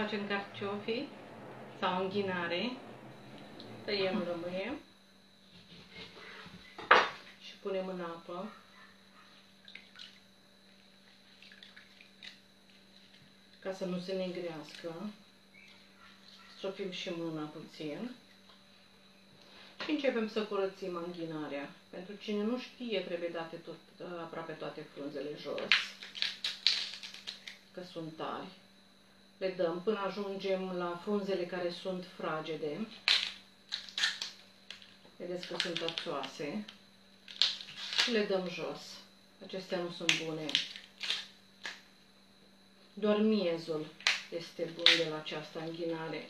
facem carciofii sau înghinare. Tăiem lămâie și punem în apă. Ca să nu se negrească. Stropim și mâna puțin. Și începem să curățim înghinarea. Pentru cine nu știe, trebuie date aproape toate frunzele jos, că sunt tari. Le dăm până ajungem la frunzele care sunt fragede. Vedeți că sunt arțoase. Și le dăm jos. Acestea nu sunt bune. Doar miezul este bun de la această înghinare.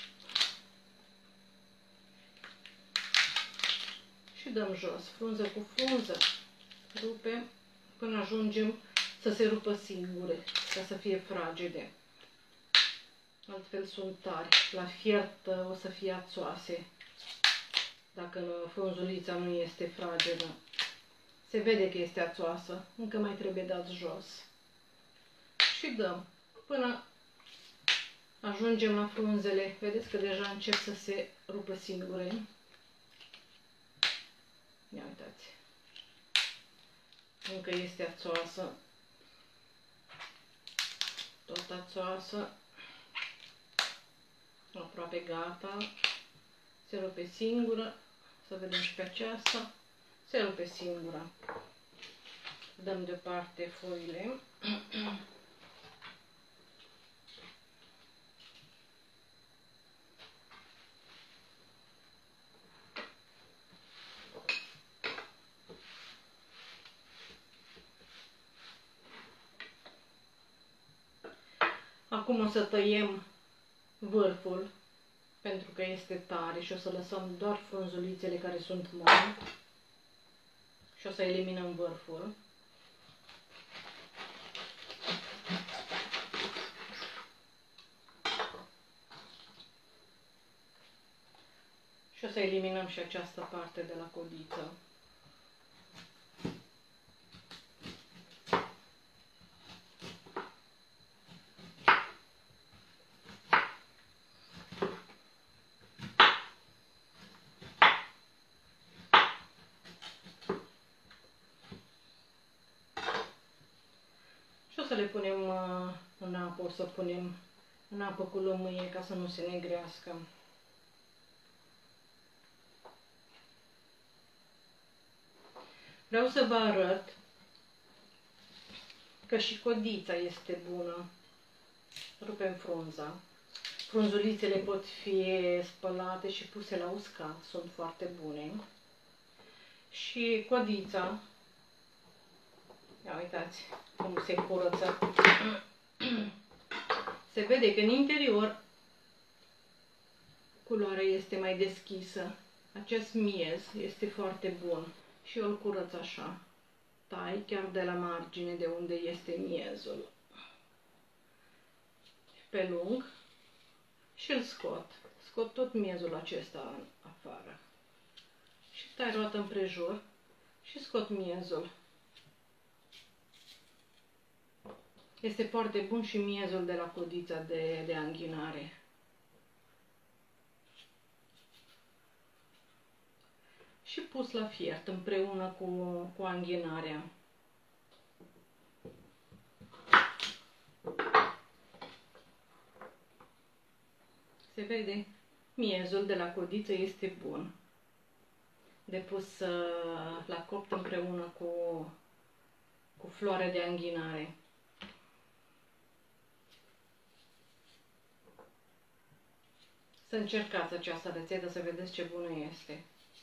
Și dăm jos, frunză cu frunză. Rupem până ajungem să se rupă singure, ca să fie fragede. Altfel sunt tari. La fiert o să fie ațoase. Dacă frunzulița nu este fragedă. Se vede că este ațoasă. Încă mai trebuie dat jos. Și dăm până ajungem la frunzele. Vedeți că deja încep să se rupă singure. Ia uitați. Încă este ațoasă. Tot ațoasă. Aproape gata. Se rupe singură. Să vedem și pe aceasta. Se rupe singură. Dăm deoparte foile. Acum o să tăiem vârful, pentru că este tare și o să lăsăm doar frunzulițele care sunt mari și o să eliminăm vârful. Și o să eliminăm și această parte de la codiță. Și o să le punem în apă, o să punem în apă cu lămâie ca să nu se negrească. Vreau să vă arăt că și codița este bună. Rupem frunza. Frunzulițele pot fi spălate și puse la uscat, sunt foarte bune. Și codița, ia uitați cum se curăță. Se vede că în interior culoarea este mai deschisă. Acest miez este foarte bun. Și eu îl curăț așa. Tai chiar de la margine de unde este miezul. Pe lung. Și îl scot. Scot tot miezul acesta în afară. Și tai roată împrejur. Și scot miezul. Este foarte bun și miezul de la codița de înghinare. Și pus la fiert împreună cu înghinarea. Se vede? Miezul de la codiță este bun. De pus la copt împreună cu floarea de înghinare. Să încercați această rețetă să vedeți ce bună este.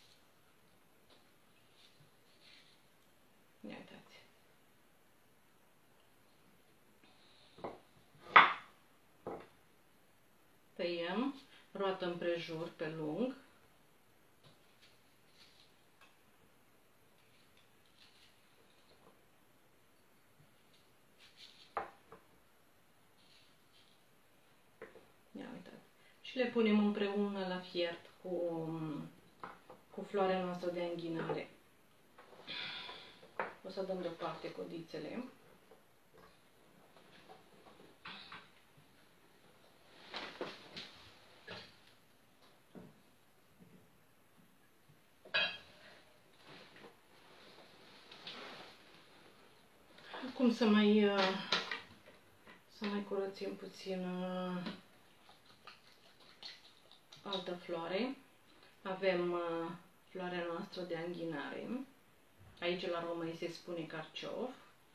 Ia uitați. Tăiem roată împrejur pe lung. Ia uitați. Și le punem împreună la fiert cu floarea noastră de înghinare. O să dăm deoparte codițele. acum să mai curățim puțin altă floare. Avem floarea noastră de anghinare. Aici la români se spune carciof.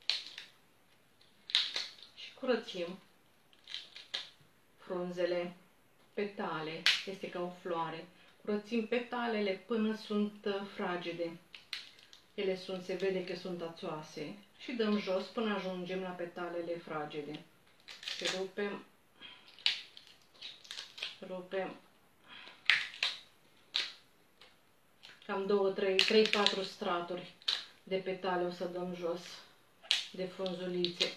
Și curățim frunzele, petale, este ca o floare. Curățim petalele până sunt fragede. Ele se vede că sunt ațoase și dăm jos până ajungem la petalele fragede. Și rupem, cam 3-4 straturi de petale o să dăm jos de frunzulițe.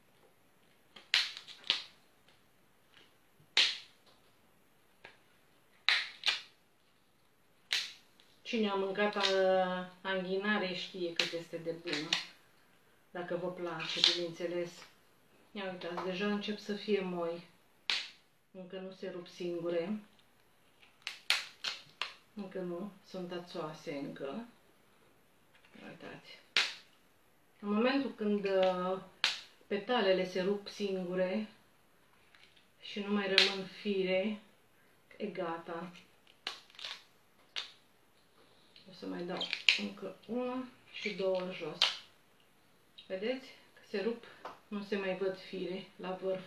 Cine a mâncat anghinare știe cât este de bună. Dacă vă place, bineînțeles. Ia uitați, deja încep să fie moi. Încă nu se rup singure. Încă nu, sunt ațoase încă. Uitați. În momentul când petalele se rup singure și nu mai rămân fire, e gata. O să mai dau încă una și două în jos. Vedeți? Că se rup, nu se mai văd fire la vârf.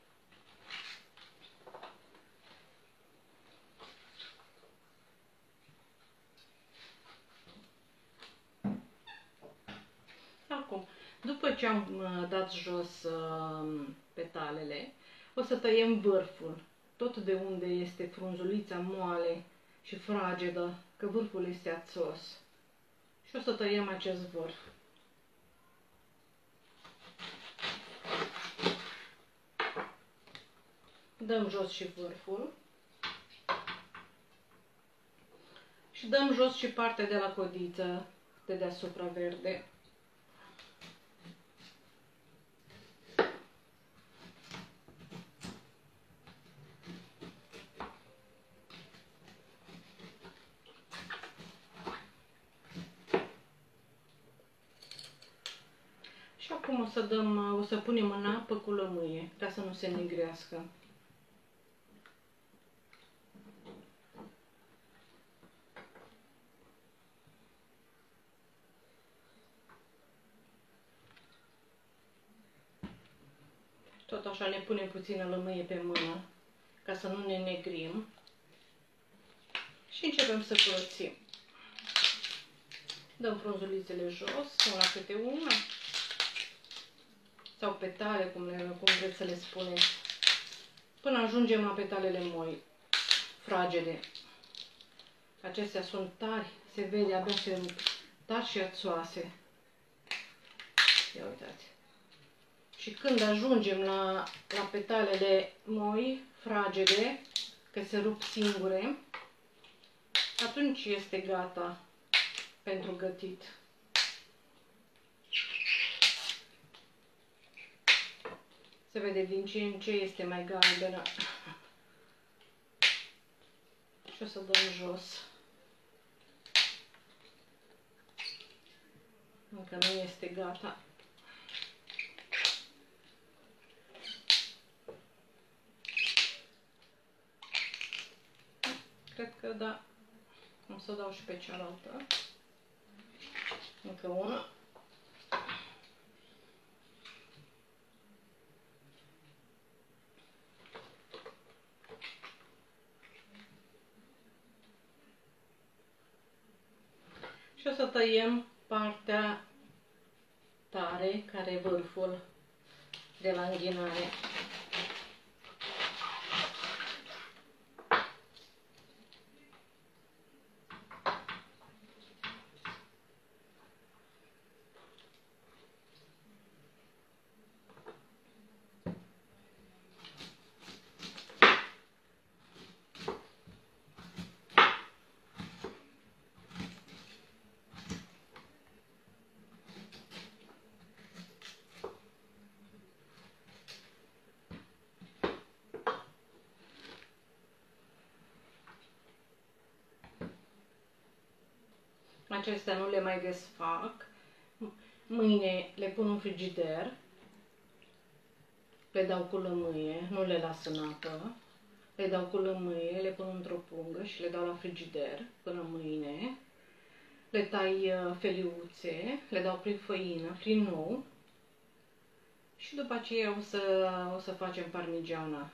Acum, după ce am dat jos petalele, o să tăiem vârful. Tot de unde este frunzulița moale și fragedă, că vârful este ațos. Și o să tăiem acest vârf. Dăm jos și vârful. Și dăm jos și partea de la codiță de deasupra verde. Și acum o să punem în apă cu lămâie, ca să nu se negrească. Tot așa ne punem puțină lămâie pe mână, ca să nu ne negrim. Și începem să curățim. Dăm frunzulițele jos, una câte una. Sau petale, cum vreți să le spuneți. Până ajungem la petalele moi, fragede. Acestea sunt tari, se vede, abia se rup. Tari și ațoase. Ia uitați. Și când ajungem la petalele moi, fragede, că se rup singure, atunci este gata pentru gătit. Se vede din ce în ce este mai galbenă. Și o să dăm jos. Încă nu este gata. Cred că da. O să dau și pe cealaltă. Încă una. Și o să tăiem partea tare, care e vârful de la înghinare. Acestea nu le mai desfac. Mâine le pun în frigider, le dau cu lămâie, nu le las în apă, le dau cu lămâie, le pun într-o pungă și le dau la frigider până mâine. Le tai feliuțe, le dau prin făină, prin ou și după aceea o să facem parmigiana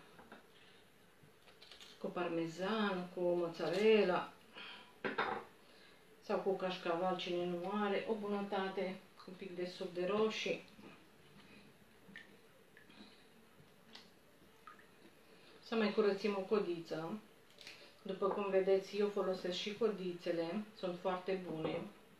cu parmezan, cu mozzarella sau cu cașcaval, cine nu are, o bunătate, cu un pic de suc de roșii. Să mai curățim o codiță. După cum vedeți, eu folosesc și codițele, sunt foarte bune.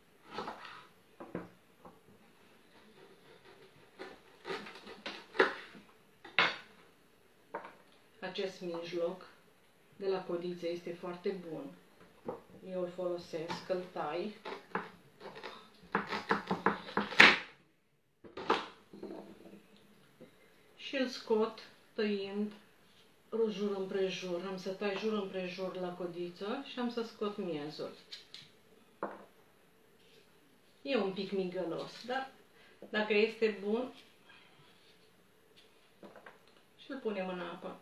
Acest mijloc de la codiță este foarte bun. Eu îl folosesc, îl tai. Și îl scot tăind jur împrejur. Am să tai jur împrejur la codiță și am să scot miezul. E un pic migălos, dar dacă este bun și îl punem în apă.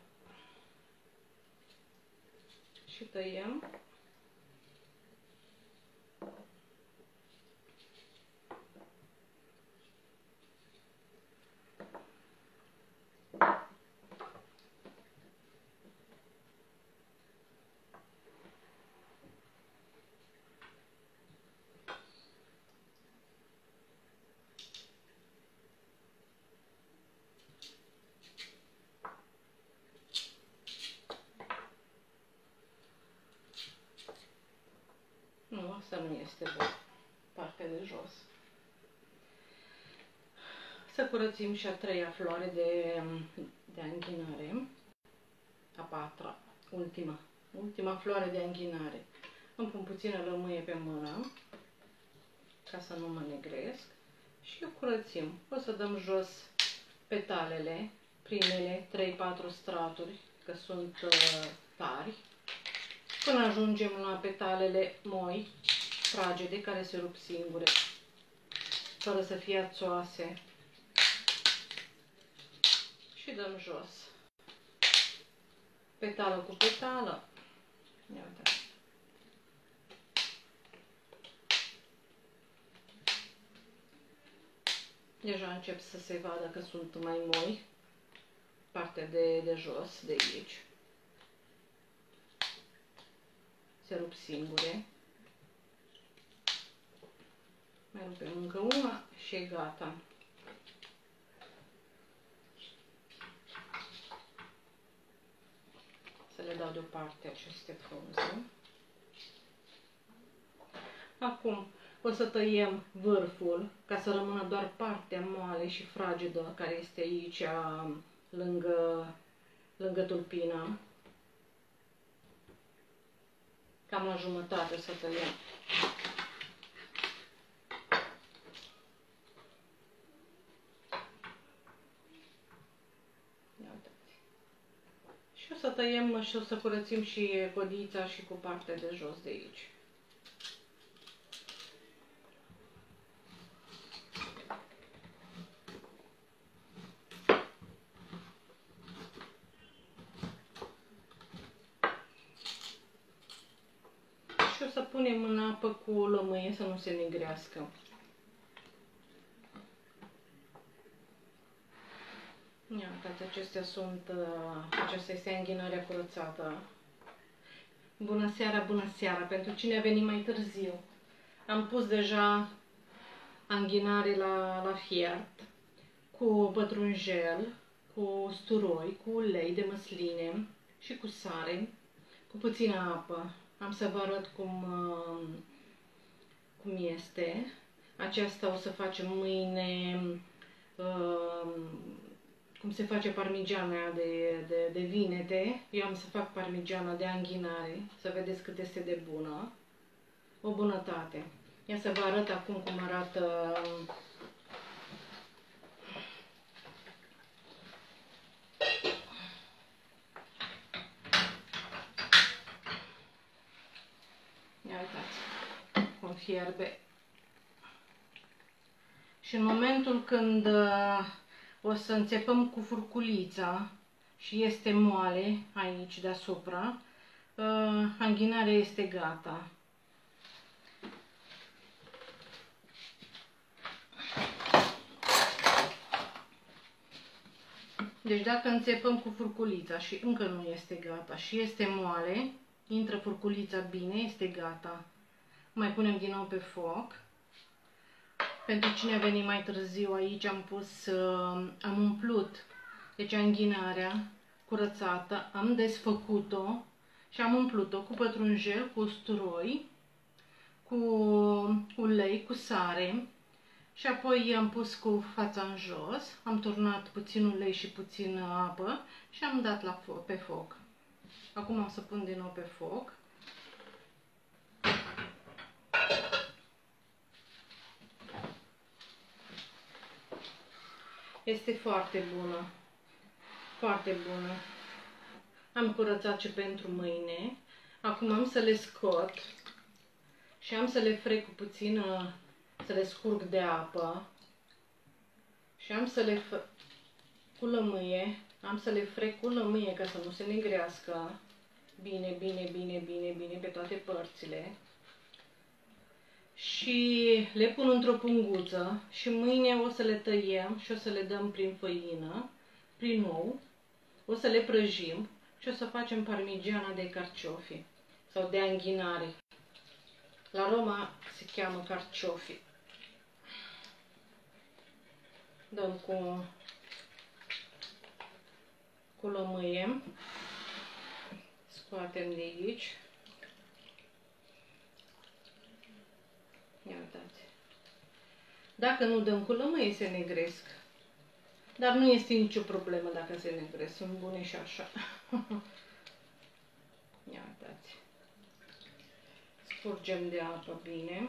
Și tăiem. Nu, asta nu este bun. Partea de jos. Să curățim și a treia floare de anghinare. A patra, ultima floare de anghinare. Îmi pun puțină lămâie pe mână, ca să nu mă negresc. Și o curățim. O să dăm jos petalele, primele 3-4 straturi, că sunt tari, până ajungem la petalele moi, fragede, care se rup singure, fără să fie ațoase. Și dăm jos. Petală cu petală. Ia uite. Deja încep să se vadă că sunt mai moi. Partea de jos, de aici. Se rup singure. Mai rupem încă una și e gata. Să le dau deoparte aceste frunze. Acum o să tăiem vârful ca să rămână doar partea moale și fragedă care este aici lângă tulpină. Cam la jumătate o să tăiem. Și o să tăiem și o să curățim și codița și cu partea de jos de aici. Și o să punem în apă cu lămâie să nu se negrească. Iată, acesta este anghinarea curățată. Bună seara, bună seara! Pentru cine a venit mai târziu, am pus deja anghinare la fiert, cu pătrunjel, cu usturoi, cu ulei de măsline și cu sare, cu puțină apă. Am să vă arăt cum este. Aceasta o să facem mâine, cum se face parmigiana de vinete. Eu am să fac parmigiana de anghinare, să vedeți cât este de bună. O bunătate. Ia să vă arăt acum cum arată ia uitați cum fierbe. Și în momentul când o să înțepăm cu furculița și este moale aici deasupra, anghinarea este gata. Deci dacă înțepăm cu furculița și încă nu este gata și este moale, intră furculița bine, este gata. Mai punem din nou pe foc. Pentru cine a venit mai târziu, aici am umplut, deci anghinarea curățată, am desfăcut-o și am umplut-o cu pătrunjel, cu usturoi, cu ulei, cu sare și apoi i-am pus cu fața în jos, am turnat puțin ulei și puțin apă și am dat pe foc. Acum am să pun din nou pe foc. Este foarte bună, foarte bună. Am curățat și pentru mâine. Acum am să le scot și am să le frec cu puțină, să le scurg de apă și am să le cu lămâie, am să le frec cu lămâie ca să nu se negrească bine, bine, bine, bine, bine pe toate părțile. Și le pun într-o punguță și mâine o să le tăiem și o să le dăm prin făină, prin ou, o să le prăjim și o să facem parmigiana de carciofi sau de anghinare. La Roma se cheamă carciofi. Dăm cu lămâie, scoatem de aici. Ia uitați. Dacă nu dăm cu lămâie, se negresc. Dar nu este nicio problemă dacă se negresc. Sunt bune și așa. Ia uitați. Scurgem de apă bine.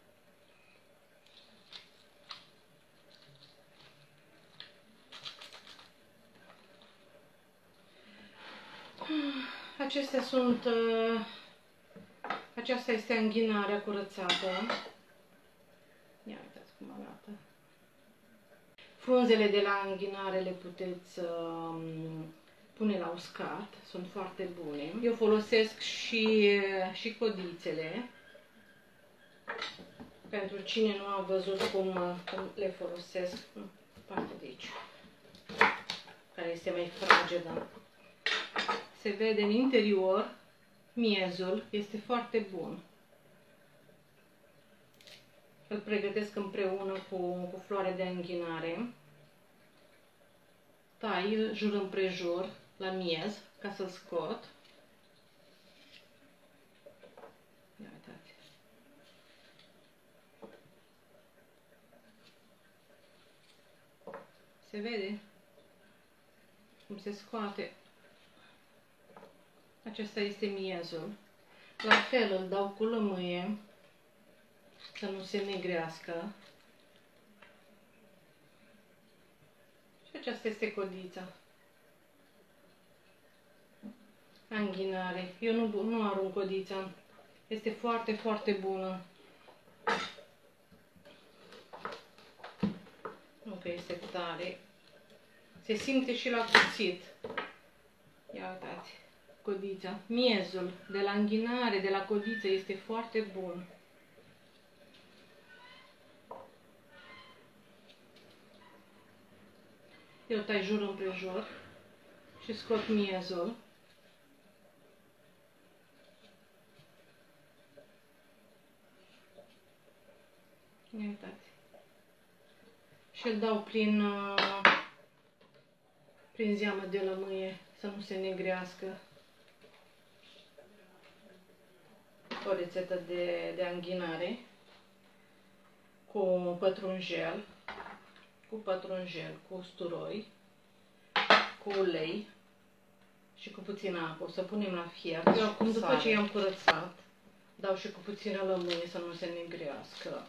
Aceasta este anghinarea curățată. Ia uitați cum arată. Frunzele de la anghinare le puteți pune la uscat, sunt foarte bune. Eu folosesc și codițele. Pentru cine nu a văzut cum le folosesc, partea de aici, care este mai fragedă. Se vede în interior, miezul este foarte bun. Îl pregătesc împreună cu floare de anghinare. Tai jur împrejur la miez ca să-l scot. Ia uitați. Se vede cum se scoate. Acesta este miezul. La fel îl dau cu lămâie să nu se negrească. Și aceasta este codița. Anghinare. Eu nu arunc codița. Este foarte, foarte bună. Nu că este tare. Se simte și la cuțit. Ia uitați. Codița. Miezul de la anghinare, de la codiță este foarte bun. Eu tai jur împrejur și scot miezul. Ia uitați. Și îl dau prin zeamă de lămâie să nu se negrească. O rețetă de anghinare cu pătrunjel, cu usturoi, cu ulei și cu puțină apă. O să punem la fiert. Eu acum, după ce i-am curățat, dau și cu puțină lămâie să nu se negrească.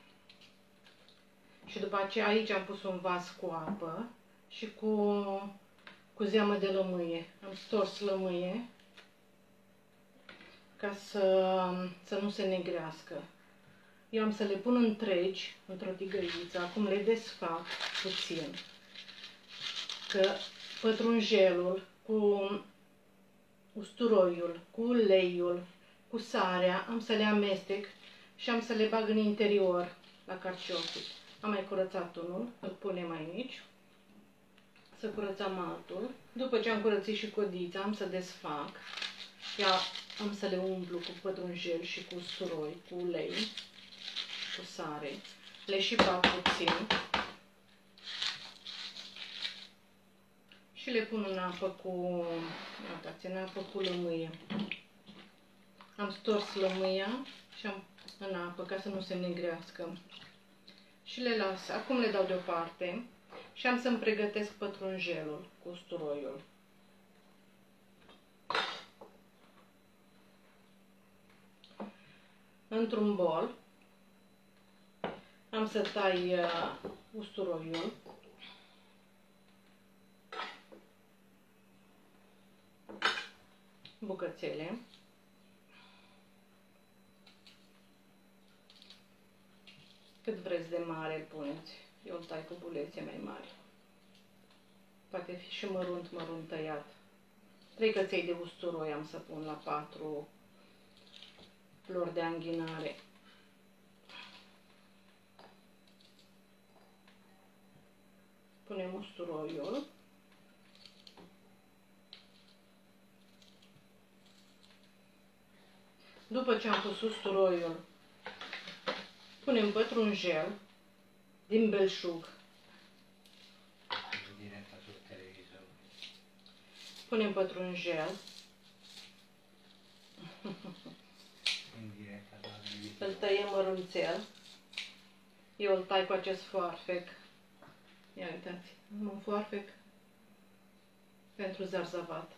Și după aceea aici am pus un vas cu apă și cu zeamă de lămâie. Am stors lămâie ca să nu se negrească. Eu am să le pun întregi într-o tigăiță. Acum le desfac puțin. Că pătrunjelul cu usturoiul, cu uleiul, cu sarea, am să le amestec și am să le bag în interior la carciofi. Am mai curățat unul, îl punem aici. Să curățăm altul. După ce am curățit și codița, am să desfac. Am să le umplu cu pătrunjel și cu usturoi, cu ulei, cu sare. Le și bag puțin. Și le pun în apă cu, în apă cu lămâie. Am stors lămâia și am în apă ca să nu se negrească. Și le las. Acum le dau deoparte și am să-mi pregătesc pătrunjelul cu usturoiul. Într-un bol am să tai usturoiul. Bucățele. Cât vreți de mare îl puneți. Eu îl tai cu bulețe mai mari. Poate fi și mărunt tăiat. 3 căței de usturoi am să pun la 4 flori de anghinare. Punem usturoiul. După ce am pus usturoiul, punem pătrunjel din belșug. Punem pătrunjel. Îl tăiem mărunțel. Eu îl tai cu acest foarfec. Ia uitați, am un foarfec pentru zarzavat.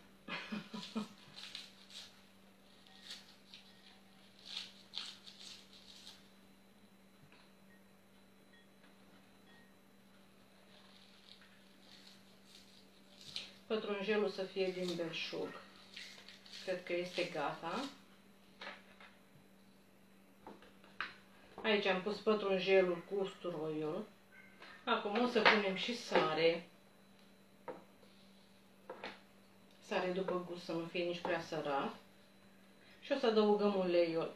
Pătrunjelul să fie din belșug. Cred că este gata. Aici am pus pătrunjelul cu usturoiul. Acum o să punem și sare. Sare după gust, să nu fie nici prea sărat. Și o să adăugăm uleiul.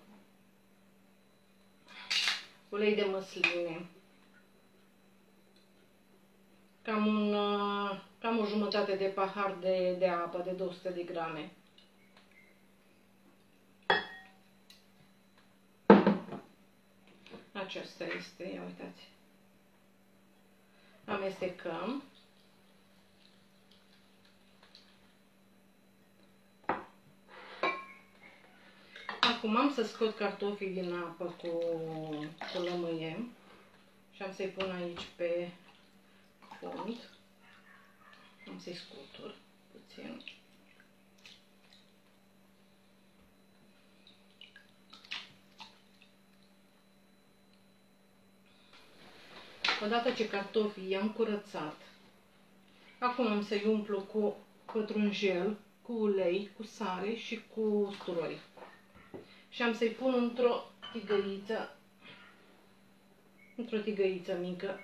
Ulei de măsline. Cam o jumătate de pahar de apă, de 200 de grame. Aceasta este, ia uitați. Amestecăm. Acum am să scot cartofii din apă cu lămâie și am să-i pun aici pe fund. Am să-i scutur puțin. Odată ce cartofii i-am curățat, acum am să-i umplu cu pătrunjel, cu ulei, cu sare și cu usturoi. Și am să-i pun într-o tigăiță mică.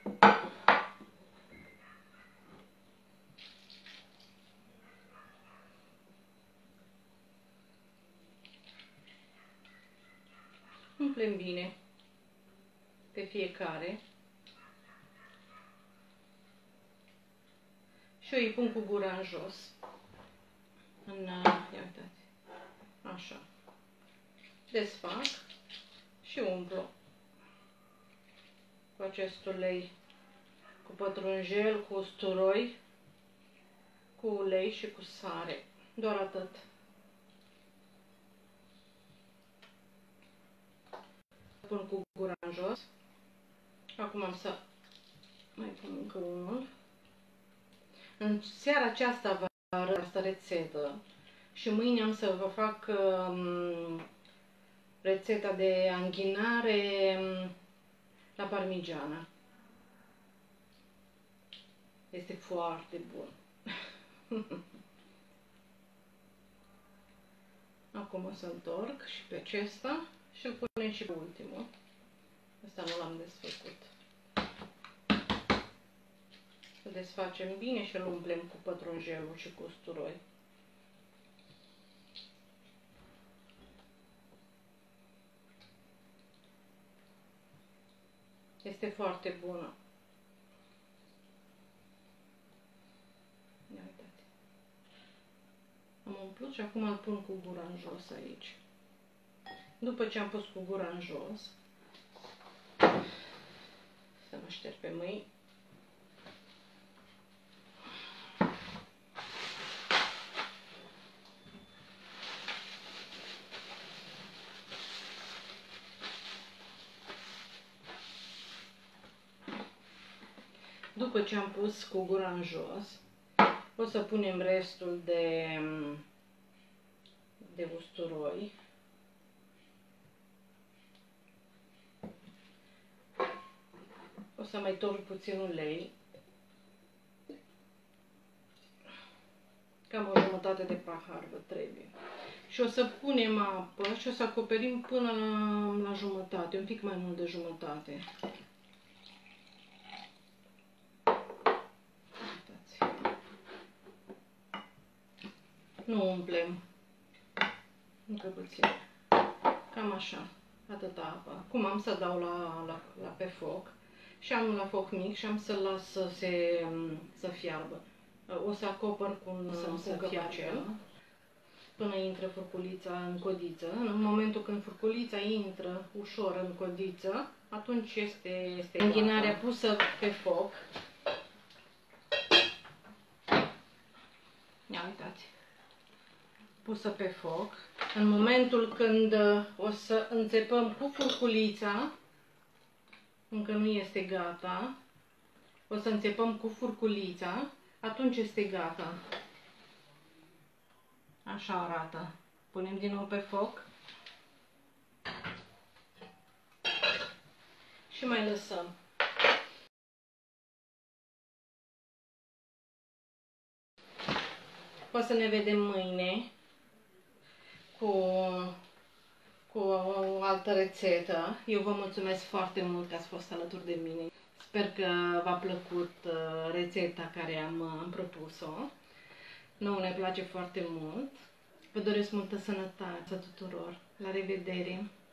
Umplem bine pe fiecare. Și eu îi pun cu gura în jos. Ia uitați. Așa. Desfac și umplu cu acest ulei, cu pătrunjel, cu usturoi, cu ulei și cu sare. Doar atât. Pun cu gura în jos. Acum am să mai pun încă unul. În seara aceasta vă arăt asta rețetă și mâine am să vă fac rețeta de anghinare la parmigiana. Este foarte bun. Acum o să întorc și pe acesta și îl punem și pe ultimul. Asta nu l-am desfăcut. Îl desfacem bine și îl umplem cu pătrunjelul și cu usturoi. Este foarte bună. Ia uitați. Am umplut și acum îl pun cu gura în jos aici. După ce am pus cu gura în jos, să mă șterg pe mâini. După ce am pus cu gura în jos, o să punem restul de usturoi. O să mai torn puțin ulei. Cam o jumătate de pahar vă trebuie. Și o să punem apă și o să acoperim până la jumătate, un pic mai mult de jumătate. Nu umplem, încă puțin, cam așa, atâta apă. Acum am să dau la pe foc și am la foc mic și am să las să fiarbă. O să acopăr cu un căpacel până intră furculița în codiță. În momentul când furculița intră ușor în codiță, atunci este înghinarea pusă pe foc. Ia uitați. Pusă pe foc. În momentul când o să înțepăm cu furculița, încă nu este gata, o să înțepăm cu furculița, atunci este gata. Așa arată. Punem din nou pe foc și mai lăsăm. O să ne vedem mâine cu o altă rețetă. Eu vă mulțumesc foarte mult că ați fost alături de mine. Sper că v-a plăcut rețeta care am propus-o. Nouă ne place foarte mult. Vă doresc multă sănătate tuturor. La revedere!